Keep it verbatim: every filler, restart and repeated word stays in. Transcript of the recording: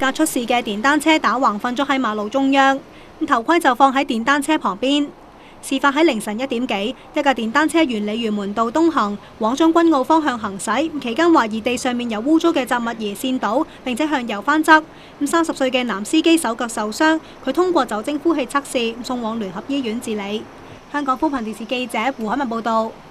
架出事嘅電單車打橫瞓咗喺馬路中央，頭盔就放喺電單車旁邊。事發喺凌晨一點幾，一架電單車沿鯉魚門道東行，往將軍澳方向行駛，期間懷疑地上面有污糟嘅雜物而跣倒，並且向右翻側。咁三十歲嘅男司機手腳受傷，佢通過酒精呼氣測試，送往聯合醫院治理。香港寬頻電視記者胡海文報道。